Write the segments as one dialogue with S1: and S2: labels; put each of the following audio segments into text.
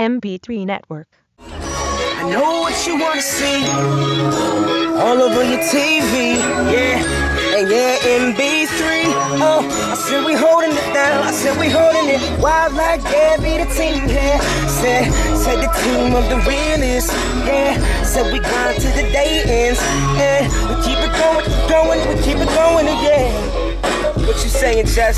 S1: MB3 Network.
S2: I know what you wanna see all over your TV, yeah, and yeah, MB3. Oh, I said we holding it down. I said we holding it wild like yeah, be the team, yeah. Said the team of the realest, yeah. Said we grind till the day ends, yeah. We keep it going, we keep it going, yeah. What you saying, Jess?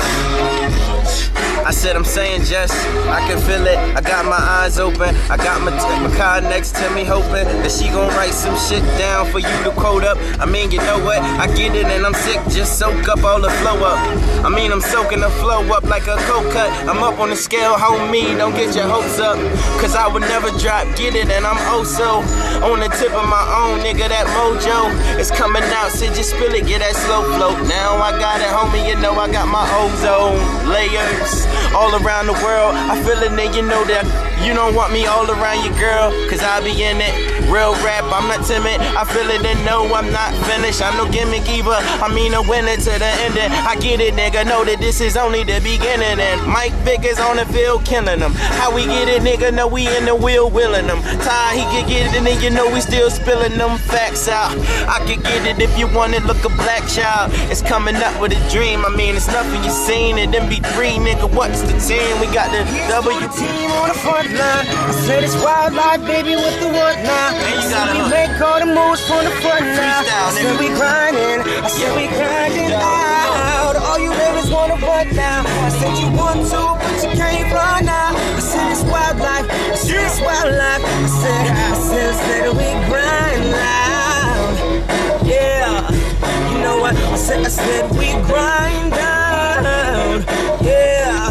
S3: I said I'm saying just, I can feel it, I got my eyes open, I got my car next to me hoping that she gon' write some shit down for you to quote up. I mean, you know what, I get it and I'm sick, just soak up all the flow up. I mean, I'm soaking the flow up like a cold cut. I'm up on the scale, homie, don't get your hopes up, cause I would never drop, get it and I'm oh so on the tip of my own, nigga, that mojo is coming out, so just spill it, get that slow float. Now I got it, homie, you know I got my ozone layers all around the world. I feel it and you know that you don't want me all around your girl, cause I be in it. Real rap, I'm not timid. I feel it and no, I'm not finished. I'm no gimmick either. I mean a winner to the ending. I get it, nigga, know that this is only the beginning. And Mike Vick is on the field killing them. How we get it, nigga, know we in the wheel willing them. Ty, he can get it and then you know we still spilling them facts out. I can get it if you want it, look a black child. It's coming up with a dream. I mean, it's nothing you seen. And MB3, nigga, what's the team? We got the W
S2: team on the front line. I said it's wild life, baby, with the what now? We make all the moves from the front now. I said we grinding, I said we grinding out. All you niggas wanna butt now. I said you want to, but you can't fly now. I said it's wild life, I said it's wild life. I said we grind loud. Yeah, you know what? I said we grind down. Yeah,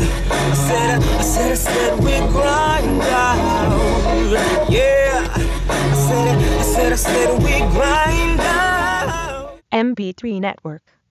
S2: I said we grind down. Yeah, I said we grind down.
S1: MB3 Network.